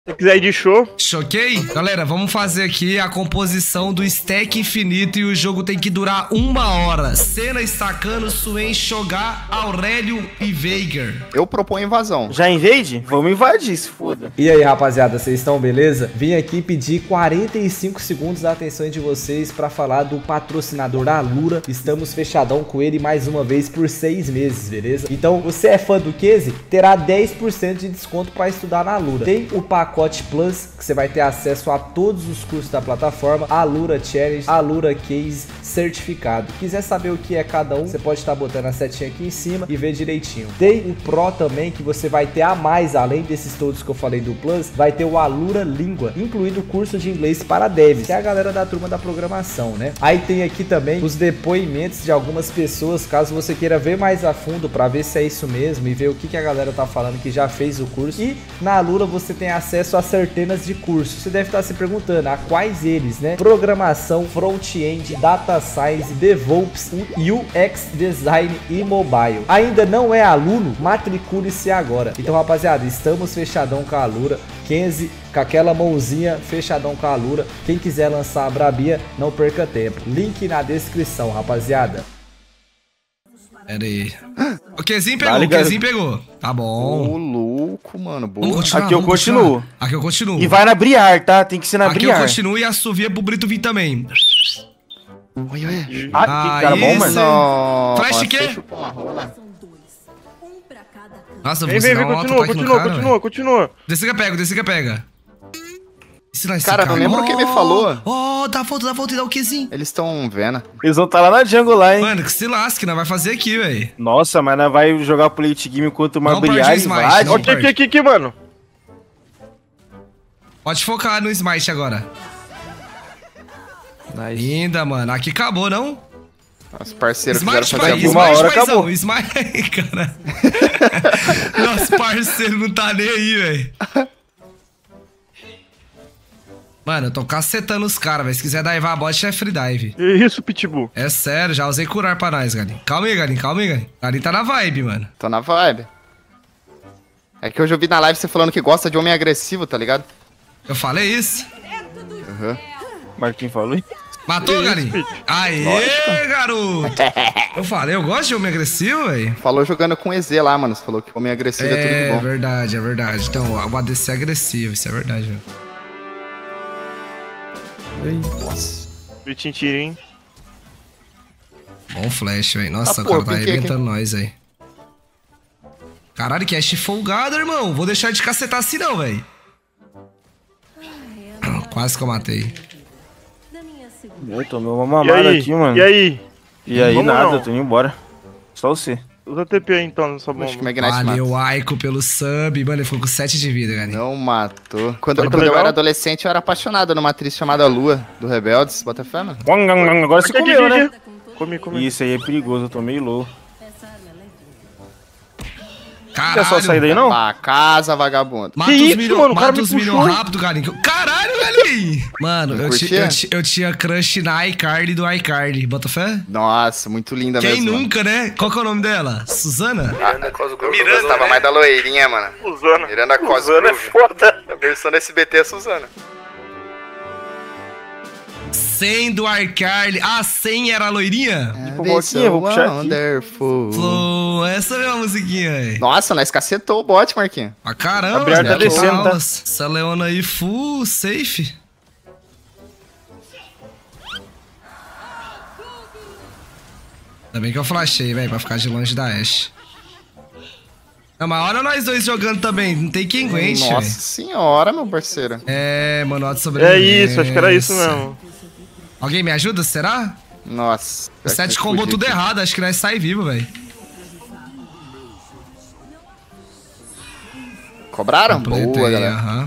Se quiser ir de show. Choquei? Galera, vamos fazer aqui a composição do stack infinito e o jogo tem que durar 1 hora. Senna, Stacano, Swain, Shogar, Aurélio e Veigar. Eu proponho invasão. Já invade? Vamos invadir, se foda. E aí, rapaziada, vocês estão beleza? Vim aqui pedir 45 segundos da atenção de vocês pra falar do patrocinador Alura. Estamos fechadão com ele mais uma vez por 6 meses, beleza? Então, você é fã do Case? Terá 10% de desconto pra estudar na Alura. Tem o pacote Plus, que você vai ter acesso a todos os cursos da plataforma, Alura Challenge, Alura Case certificado. Quiser saber o que é cada um, você pode estar botando a setinha aqui em cima e ver direitinho. Tem o Pro também, que você vai ter a mais, além desses todos que eu falei do Plus, vai ter o Alura Língua, incluindo o curso de inglês para devs, que é a galera da turma da programação, né? Aí tem aqui também os depoimentos de algumas pessoas, caso você queira ver mais a fundo para ver se é isso mesmo e ver o que a galera tá falando que já fez o curso. E na Alura você tem acesso a centenas de cursos. Você deve estar se perguntando a quais eles, né? Programação, front-end, data science, DevOps, UX design e mobile. Ainda não é aluno? Matricule-se agora. Então, rapaziada, estamos fechadão com a Alura. Kenzie, com aquela mãozinha, fechadão com a Alura. Quem quiser lançar a brabia, não perca tempo. Link na descrição, rapaziada. Pera aí. O Kezinho pegou, o Kezinho pegou. Tá bom. Ô, louco, mano. Boa. Aqui eu continuo. Aqui eu continuo. E vai na Briar, tá? Tem que ser na Briar. Aqui eu continuo e assovia pro Brito vir também. Oi, oi. Ah, que cara bom, mano. Nossa, Flash quê? Nossa, Vem, você vem, continua. Desce que pega. Cara, não lembro quem me falou. Dá volta e dá o Kezinho. Eles estão vendo. Eles vão estar lá na jungle lá, hein? Mano, que se lasque, nós vai fazer aqui, velho. Nossa, mas nós vai jogar pro late game enquanto uma Não Briar perde o smite, invade. não. Aqui, mano. Pode focar no smite agora. Linda, mano. Aqui acabou, não? Os parceiros Smite, fizeram fazer uma hora, acabou. Smite, cara. Nosso parceiro não tá nem aí, velho. Mano, eu tô cacetando os caras, velho. Se quiser divar a bot, é free dive. Que isso, Pitbull? É sério, já usei curar pra nós, Galinho. Calma aí, Galinho. Galinho tá na vibe, mano. Tô na vibe. É que hoje eu vi na live você falando que gosta de homem agressivo, tá ligado? Eu falei isso. Uhum. Marquinhos falou isso. Matou, Galinho? Aê, garoto. Eu falei, eu gosto de homem agressivo, velho. Falou jogando com EZ lá, mano. Você falou que homem agressivo é tudo de bom. É verdade. Então, o ADC é agressivo, isso é verdade, velho. Nossa. Vitinho tirinho. Bom flash, velho. Nossa, Ah, o pô, cara tá piquei arrebentando nós aí. Caralho, que Ashe folgado, irmão. Vou deixar de cacetar assim não, velho. Quase que eu matei. Eu tomei uma mamada aqui, mano. E aí? E aí, Vamos nada, não. eu tô indo embora. Só você. Usa TP aí então nessa bomba. Acho que o Magnite Valeu, mata. Aiko, pelo sub. Mano, ele ficou com 7 de vida, Galinho. Não matou. Quando eu legal? era adolescente, eu era apaixonado numa atriz chamada Lua, do Rebeldes. Bota fé, mano? Agora você comeu, né? Comi. Isso aí é perigoso, eu tô meio low. Caralho. Quer só sair daí, não? Pra casa, vagabundo. Mata Que os isso, milhões, mano? O cara mata me os puxou. milhões rápido, Galinho. Caralho, Galinho. Mano, Curtia? eu tinha crush na iCarly do iCarly. Bota fé? Nossa, muito linda Quem mesmo. nunca, né? Qual que é o nome dela? Suzana? Miranda, eu gostava mais da loirinha, mano. Suzana. Miranda Cosgrove. Suzana é foda. A versão da SBT é Suzana. 100 do iCarly. Ah, 100 era a loirinha? Boquinha, vou puxar aqui. Wonderful. Flow, essa é a musiquinha, velho. Nossa, nós cacetou o bot, Marquinhos. Pra caramba, A Briar tá velho. descendo, tá? Essa Leona aí, full safe. Ainda bem que eu flashei, velho, pra ficar de longe da Ashe. Não, mas olha nós dois jogando também, não tem quem aguente, Nossa velho. senhora, meu parceiro. É, mano, de É sobrevivência. isso, acho que era isso mesmo. Alguém me ajuda, será? Nossa. O 7 combou tudo errado, acho que nós sai vivo, velho. Cobraram? Boa, Completei, galera. aham.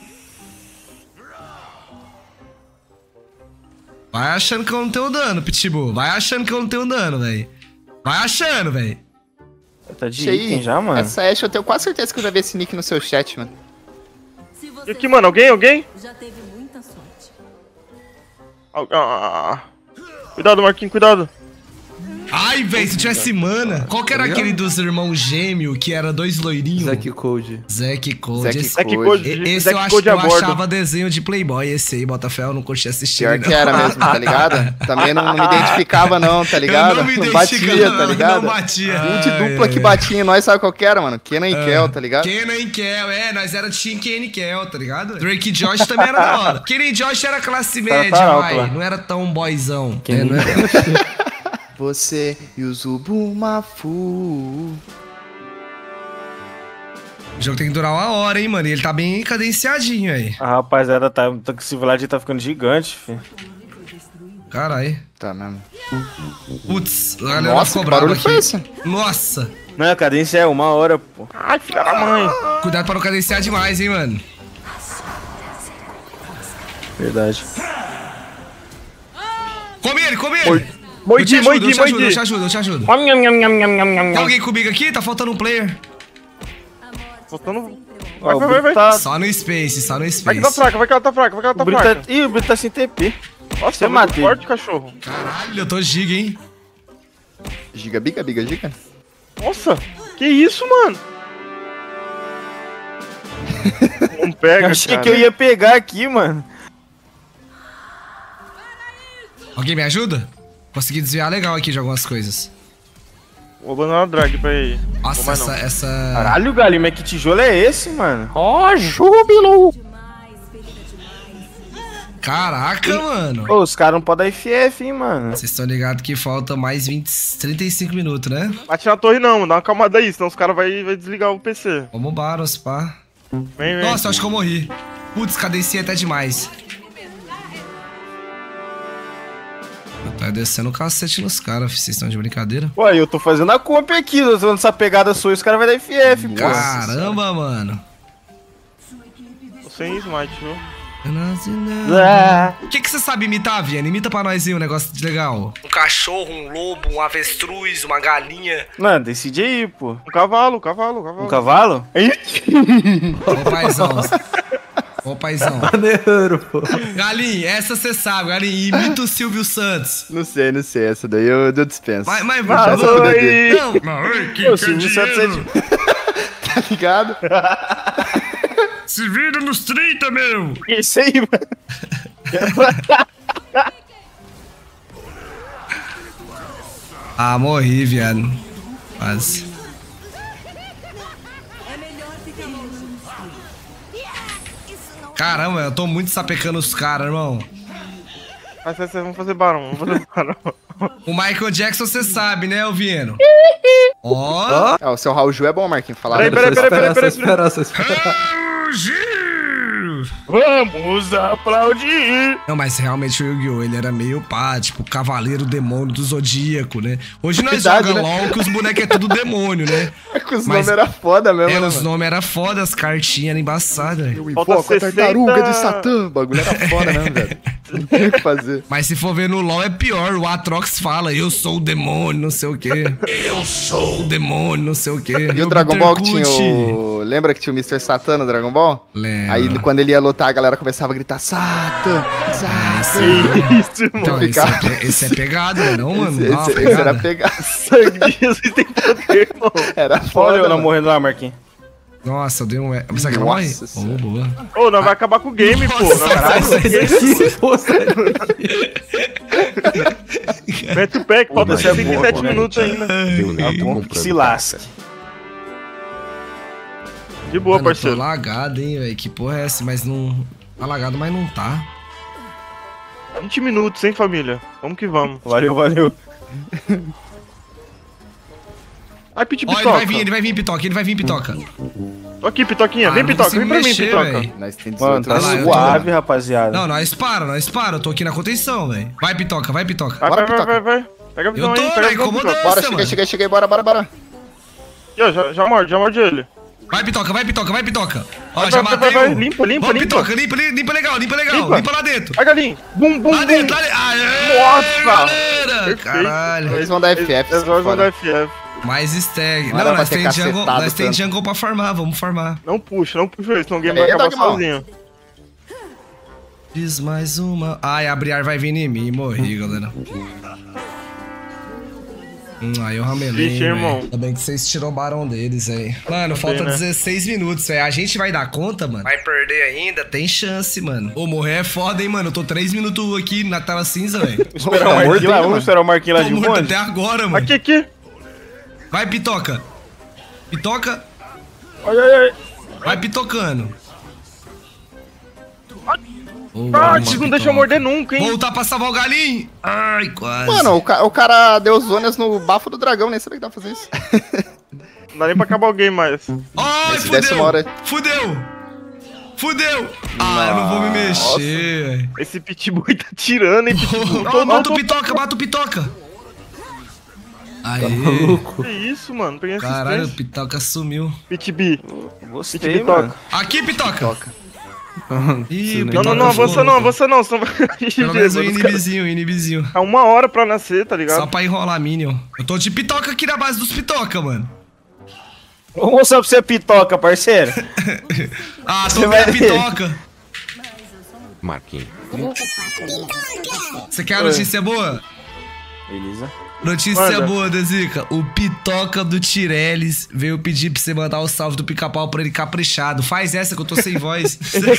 Vai achando que eu não tenho dano, Pitbull. Vai achando que eu não tenho dano, velho. Vai achando, velho. Tá de Ixi, aí, item já, mano? Essa Ashe, eu tenho quase certeza que eu já vi esse nick no seu chat, mano. E aqui, mano, alguém? Já teve muita sorte. Cuidado, Marquinhos, cuidado. Ai, velho, se tivesse mana. Qual que era aquele dos irmãos gêmeos que era 2 loirinhos? Zack Code. Zack Code. Zack Code. Esse eu acho que eu achava desenho de Playboy. Esse aí, Botafé, eu não curti assistir. Pior que era mesmo, tá ligado? Também não me identificava não, tá ligado? Eu não me Não identificava, batia, tá ligado? Não batia. Um de dupla que batia em nós, sabe qual que era, mano? Kenan e Kel, tá ligado? Kenan e Kel, nós era Team Kenan e Kel, tá ligado? Drake e Josh também era da hora. Kenan e Josh era classe média, alto lá. vai. Não era tão boyzão. Não era... Você e o Zubumafu. O jogo tem que durar 1 hora, hein, mano. E ele tá bem cadenciadinho aí. A rapaziada tá com esse Vlad tá ficando gigante, filho. Caralho. Tá mesmo. Putz, a galera Nossa, ficou que brava barulho aqui. foi esse? Nossa. Não, a cadência é 1 hora, pô. Ai, filha da mãe. Cuidado pra não cadenciar demais, hein, mano. Verdade. Come ele, come ele. Moidi. Eu te ajudo. Tem alguém comigo aqui? Tá faltando um player. Faltando... Ó, o Vai. Brito tá... Só no Space. Vai que tá fraca, vai que ela tá fraca. O Brito tá... Ih, o Brito tá sem TP. Nossa, Você é muito matei. forte, cachorro. Caralho, eu tô giga, hein. Giga. Nossa, que isso, mano? Não pega, Eu achei cara. que eu ia pegar aqui, mano. Alguém me ajuda? Consegui desviar legal aqui de algumas coisas. Vou abandonar o drag pra ir. Nossa, Vou mais não. essa... Caralho, Galinho, mas que tijolo é esse, mano? Ó, júbilo! Caraca, mano. Ô, os caras não podem dar FF, hein, mano. Vocês estão ligados que falta mais 35 minutos, né? Bate na torre não, dá uma calmada aí, senão os caras vai desligar o PC. Vamos Baros, pá. Vem. Nossa, eu acho que eu morri. Putz, cadencia até demais. Tá descendo o cacete nos caras, vocês estão de brincadeira? Ué, eu tô fazendo a comp aqui, eu tô dando essa pegada sua e os caras vão dar FF, pô. Caramba, mano. Tô sem smite, viu? O que você sabe imitar, Viana? Imita pra nós aí um negócio de legal. Um cachorro, um lobo, um avestruz, uma galinha. Mano, decide aí, pô. Um cavalo. Um cavalo? Ô, paizão. Maneiro, pô. Galinha, essa você sabe, Galinha. Imita o Silvio Santos. Não sei. Essa daí eu dispenso. Mas Oi. não. Ô, Silvio Santos é de... Tá ligado? Se vira nos 30, meu. Isso aí, mano. Ah, morri, viado. Quase. Caramba, eu tô muito sapecando os caras, irmão. Vamos fazer barão, O Michael Jackson, você sabe, né, Vieno? Ó. O seu Raul Ju é bom, Marquinhos. Falar. Peraí. Só esperar. Vamos aplaudir. Não, mas realmente o Yu-Gi-Oh! Ele era meio pá, tipo, cavaleiro demônio do Zodíaco, né? Hoje nós Verdade, jogamos né? LOL que os bonecos é tudo demônio, né? É que os Mas- nomes eram foda mesmo, né, Os mano? nomes eram foda, as cartinhas eram embaçadas, velho. Eu Falta invoco a 60. tartaruga de Satã. O bagulho era foda mesmo, velho. Não tem o que fazer. Mas se for ver no LoL é pior, o Atrox fala, eu sou o demônio, não sei o quê. Eu sou o demônio, não sei o quê. E o Dragon Ball que tinha Kut. o... Lembra que tinha o Mr. Satan no Dragon Ball? Lembro. Aí quando ele ia lutar, a galera começava a gritar Satan, Satan. Isso, mano. Então, esse é pegado, né, não, mano? Dá uma Esse era pegada. pegar. Sangue de Jesus tem poder, irmão. Era Olha foda, eu não mano. morrendo lá, Marquinhos. Nossa, eu dei um... Mas será que morre? Nossa Oh, senhora. boa. Ô, nós vai acabar com o game, pô. Nossa, Nós vai acabar com o game. Mete o pack, falta Isso é 67 boa, né? minutos ainda. Que se lasque. De boa, Mano, eu tô parceiro. lagado, hein, velho. Que porra é essa? Mas não... Tá lagado, mas não tá. 20 minutos, hein, família? Vamos que vamos. Valeu. Ai, Pit Ó, Pitoca. ele vai vir Pitoca. Tô aqui, Pitoquinha. Vem, não Pitoca. consigo Vem pra mim, mexer, Pitoca. velho. Nós tem Mano, 18 tá Olha lá, eu tô- suave, rapaziada. Não, nós para. Eu tô aqui na contenção, velho. Vai, Pitoca. Vai. Bora, Pitoca. Pega a visão Eu tô, aí, pega a né, visão, incomodando. Pitoca. Bora, Nossa, cheguei, bora. Aqui, ó, já morde ele. Vai, Pitoca. Ó, Vai, já vai, matei vai. um. Limpa. Vamos, Pitoca, limpa legal. Limpa. Limpa lá dentro. Vai, galinho. Bum. Lá dentro. Aê, Nossa. galera. Perfeito. Caralho. Eles vão dar FF. Eles vão dar FF. Mais stag. Não Não, era pra nós ter tem jungle, cacetado nós tem tanto. jungle pra farmar. Vamos farmar. Não puxa ele, senão o game Aí, vai acabar Dogmal. sozinho. Diz mais uma. Ai, a Briar vai vir em mim. Morri, galera. Aí eu ramelei, Vixe, irmão. velho. Ainda bem que vocês tirou o barão deles aí. Mano, falta 16 minutos, velho. A gente vai dar conta, mano? Vai perder ainda? Tem chance, mano. Ô, morrer é foda, hein, mano. Eu tô 3 minutos aqui na tela cinza, velho. Esperar o Marquinhos lá, vamos esperar o Marquinhos lá Tô de morto bonde. até agora, mano. Aqui. Vai, Pitoca. Pitoca. Ai. Vai pitocando. Vocês não deixam eu morder nunca, hein? Voltar pra salvar o galinho. Ai, quase. Mano, o cara deu zonas no bafo do dragão, nem sabia que dá pra fazer isso. Não dá nem pra acabar o game mais. Ai, Se desse uma hora- Fudeu. Ah, eu não vou me mexer, velho. Esse pitbull tá tirando, hein, pitbull. Mata o Pitoca. Aê. Que isso, mano? Peguei Caralho, o assistência. Pitoca sumiu. Pitbi. Gostei, Pitbi mano. toca. Aqui, Pitoca. Ih, o Não, Pitoca avança não, senão vai... Pelo menos o inibizinho. É 1 hora pra nascer, tá ligado? Só pra enrolar Minion. Eu tô de Pitoca aqui na base dos Pitoca, mano. Vou mostrar pra você Pitoca, parceiro. Ah, Você tô vai vendo a ver. Pitoca. Marquinhos. Você quer a notícia boa? Beleza. Notícia Manda. boa, Dezica. O Pitoca do Tireles veio pedir pra você mandar o salve do pica-pau pra ele caprichado. Faz essa que eu tô sem voz.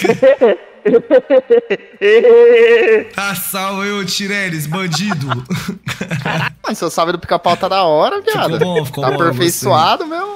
Tá salve aí, ô Tireles, bandido. Mas seu salve do pica-pau tá da hora, viado. Ficou Tá bom, aperfeiçoado, meu.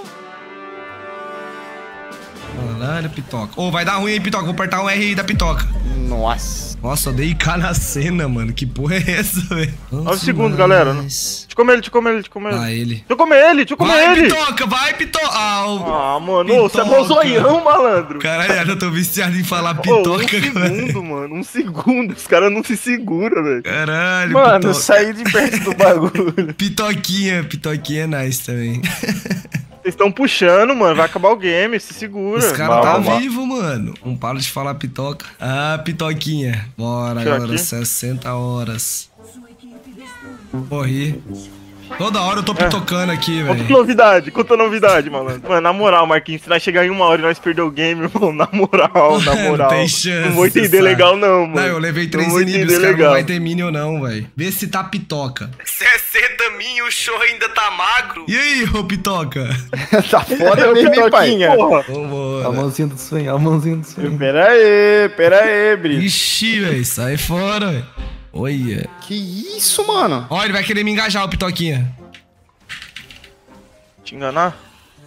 Caralho, Pitoca. Ô, vai dar ruim aí, Pitoca. Vou apertar um R aí da Pitoca. Nossa. Nossa, eu dei IK na cena, mano. Que porra é essa, velho? 9 segundos, galera. Deixa eu comer ele. Ah, ele. Deixa eu comer ele. Vai, Pitoca. Ah, mano, Pitoca. você é mó zoião, malandro. Caralho, eu tô viciado em falar Ô, Pitoca, 1 segundo, mano. 1 segundo. Os caras não se seguram, velho. Caralho, Mano, Pitoca. saí de perto do bagulho. Pitoquinha é nice também. Vocês estão puxando, mano. Vai acabar o game. Se segura. Os caras tá Calma. vivo, mano. Não para de falar Pitoca. Ah, Pitoquinha. Bora Deixa eu agora, aqui. 60 horas. Morri. Toda hora eu tô pitocando aqui, velho. Conta novidade, malandro. Mano, na moral, Marquinhos, se nós chegar em 1 hora e nós perder o game, irmão, na moral. Não tem chance. Não vou entender sabe? legal, não, mano. Não, eu levei 3 vou inibs, entender cara, não legal. vai ter minion não, velho. Vê se tá Pitoca. 60 minion, o show ainda tá magro. E aí, ô Pitoca? Tá foda mesmo, hein, pai. Porra. Vambora. mãozinha do sonho, Pera aí, Brito. Ixi, velho, sai fora, velho. Olha. Que isso, mano? Ó, ele vai querer me engajar, o Pitoquinha. Te enganar?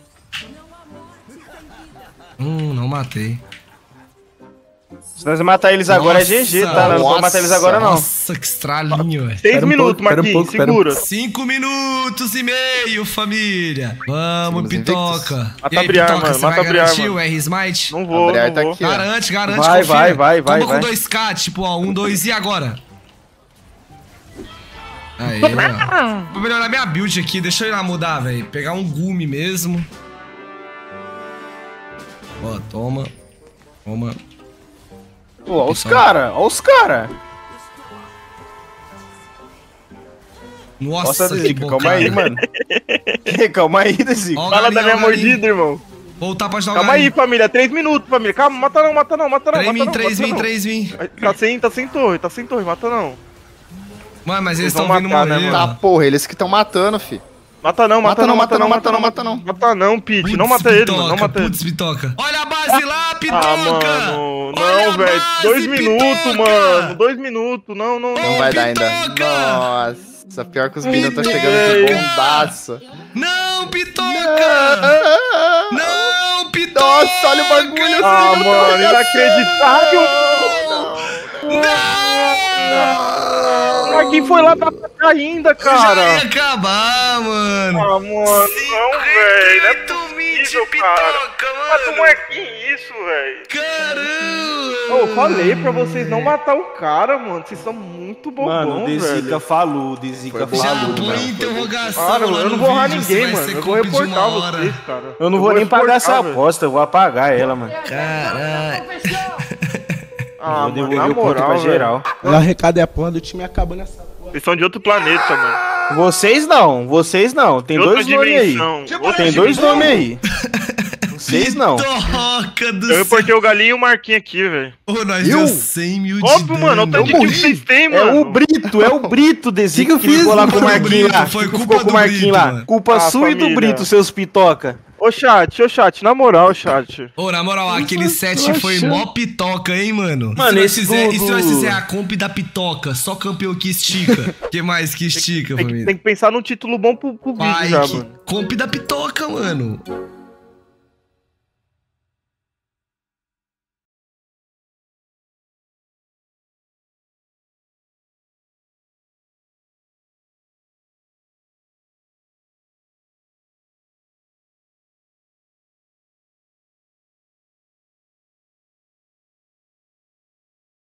Não matei. Se nós matar eles agora é GG, tá? Nós não vamos matar eles agora, não. Nossa, que estralinho, velho. 6 minutos, Marquinhos, segura. 5 minutos e meio, família. Vamos, Estamos Pitoca. Mata E aí, a Briar, Pitoca, mano, você mata vai a Briar, garantir mano. o R-Smite? Não vou, Briar não tá vou. aqui, ó. Garante, Vai, confia. vai, Toma com vai. 2K, tipo, ó, 1, 2 e agora? Aí, ó. Vou melhorar minha build aqui, deixa eu ir lá mudar, velho. Pegar um gume mesmo. Ó, toma. Toma. Pô, ó os cara. Nossa, Nossa, que Zica, bocada. calma aí, mano. Calma aí, Zica. Ó, o Fala galinho, da minha ó, o galinho. mordida, irmão. Voltar pra ajudar o Calma aí, galinho. família. 3 minutos, família. Calma, mata não. 3 vim. Tá sem torre, mata não. Mano, mas eles Eles vão estão vindo matar, né, morrer, mano? Tá, mano. porra, eles que estão matando, fi. Mata não. Mata não. Mata não, Pete. Putz, Não mata ele, Pitoca, mano. Não mata ele. Putz, Pitoca. Olha a base lá, Pitoca! Ah, mano. Olha Não, a velho. base, 2 minutos, Pitoca! mano. 2 minutos. Não. Não vai dar ainda. Pitoca! Nossa, pior que os minions estão chegando de bondaço. Não, Pitoca! Não, Pitoca! Nossa, olha o bagulho. Ah, mano. Inacreditável. Quem foi lá pra cá ainda, Já cara? ia acabar, mano. Ah, mano. Não, velho. Não é possível, cara. Mas como é que isso, velho? Caramba! Eu falei pra vocês não matar o cara, mano. Vocês são muito Mano, bobão, o Dezica velho. falou, Dezica Foi Já falou. põe mano. interrogação Cara, lá eu não no vou honrar vídeo, ninguém, vai mano. ser Eu vou comp de reportar 1 hora. vocês, cara. Eu não vou nem pagar essa reportar, velho. aposta, eu vou apagar ela, mano. Caralho. Ah, Vou mano, devolver na o ponto moral, pra velho. geral. Lá o recado é a porra do time acabando essa porra. Vocês são de outro planeta, mano. Vocês não. Tem De outra dois nomes aí. dimensão. Tem 2 nomes aí. Vocês não. Pitoca do Eu importei o Galinho e o Marquinhos aqui, velho. Ô, nós deu 100 mil de Óbvio, mano. Olha o tanto de que vocês têm, É mano. o Brito desse Que eu ficou fiz, lá mano? com o Marquinhos lá. Foi Que culpa ficou com do o Marquinhos Brito, lá. mano. Culpa Ah, sua e do família. Brito, seus pitoca. Ô, chat, na moral, chat. Ô, na moral, aquele set foi mó pitoca, hein, mano? Mano, e se esse nós fizer, do- e se nós fizer a comp da pitoca? Só campeão que estica. Que mais que estica, família? Tem que pensar num título bom pro vídeo Vai, já, que mano. comp da pitoca, mano.